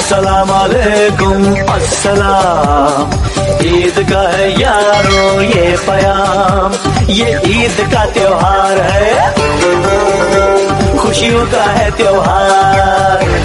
अस्सलाम वालेकुम अस्सलाम। ईद का है यारो ये प्याम, ये ईद का त्योहार है, खुशियों का है त्योहार।